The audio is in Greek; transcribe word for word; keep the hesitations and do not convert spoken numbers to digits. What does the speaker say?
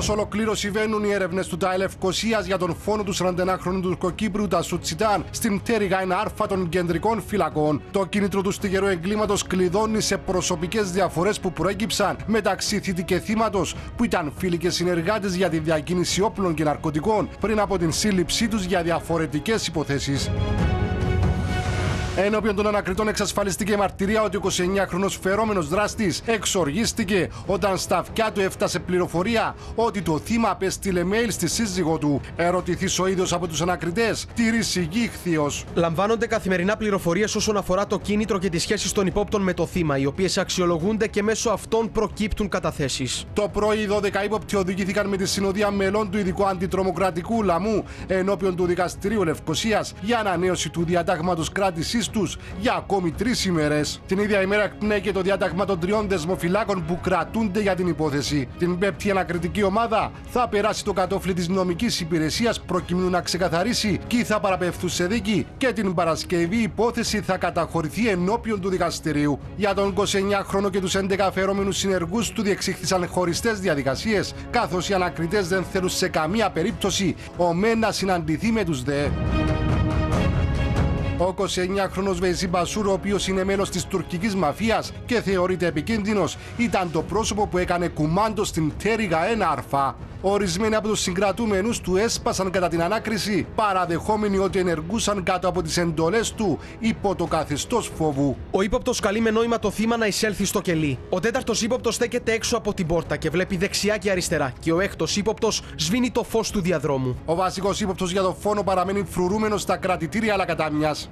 Προς ολοκλήρωση βαίνουν οι έρευνες του ΤΑΕ Λευκωσίας για τον φόνο του σαρανταενάχρονου Τουρκοκύπριου Τασού Τσιτάν στην πτέρυγα ένα Α των κεντρικών φυλακών. Το κίνητρο του στιγερού εγκλήματος κλειδώνει σε προσωπικές διαφορές που προέκυψαν μεταξύ θήτη και θύματος, που ήταν φίλοι και συνεργάτες για τη διακίνηση όπλων και ναρκωτικών πριν από την σύλληψή τους για διαφορετικές υποθέσεις. Ενώπιον των ανακριτών εξασφαλίστηκε η μαρτυρία ότι ο εικοσιεννιάχρονος φερόμενος δράστης εξοργίστηκε όταν στα αυτιά του έφτασε πληροφορία ότι το θύμα απέστειλε mail στη σύζυγό του. Ερωτηθείς ο ίδιος από τους ανακριτές, τηρήσει γη ηχθείως. Λαμβάνονται καθημερινά πληροφορίες όσον αφορά το κίνητρο και τις σχέσεις των υπόπτων με το θύμα, οι οποίες αξιολογούνται και μέσω αυτών προκύπτουν καταθέσεις. Το πρωί, οι δώδεκα ύποπτοι οδηγήθηκαν με τη συνοδεία μελών του ειδικού αντιτρομοκρατικού λαμού ενώπιον του Δικαστηρίου Λευκωσίας για ανανέωση του διατάγματος κράτησης τους για ακόμη τρεις ημέρες. Την ίδια ημέρα εκπνέει το διάταγμα των τριών δεσμοφυλάκων που κρατούνται για την υπόθεση. Την πέμπτη η ανακριτική ομάδα θα περάσει το κατόφλι της νομικής υπηρεσίας προκειμένου να ξεκαθαρίσει ποιοι θα παραπευθούν σε δίκη, και την Παρασκευή η υπόθεση θα καταχωρηθεί ενώπιον του δικαστηρίου. Για τον εικοσιεννιάχρονο και τους έντεκα αφαιρόμενους συνεργούς του διεξήχθησαν χωριστές διαδικασίες, καθώς οι ανακριτές δεν θέλουν σε καμία περίπτωση ο μεν να συναντηθεί με τους δε. Ο εικοσιεννιάχρονος Βεϊζή Μπασούρ, ο οποίος είναι μέλος της τουρκικής μαφίας και θεωρείται επικίνδυνος, ήταν το πρόσωπο που έκανε κουμάντο στην πτέρυγα ένα Α. Ορισμένοι από τους συγκρατούμενους του έσπασαν κατά την ανάκριση, παραδεχόμενοι ότι ενεργούσαν κάτω από τις εντολές του υπό το καθεστώς φόβου. Ο ύποπτος καλεί με νόημα το θύμα να εισέλθει στο κελί. Ο τέταρτος ύποπτος στέκεται έξω από την πόρτα και βλέπει δεξιά και αριστερά, και ο έκτος ύποπτος σβήνει το φως του διαδρόμου. Ο βασικός ύποπτος για το φόνο παραμένει φρουρούμενος στα κρατητήρια Αλακατάμιας.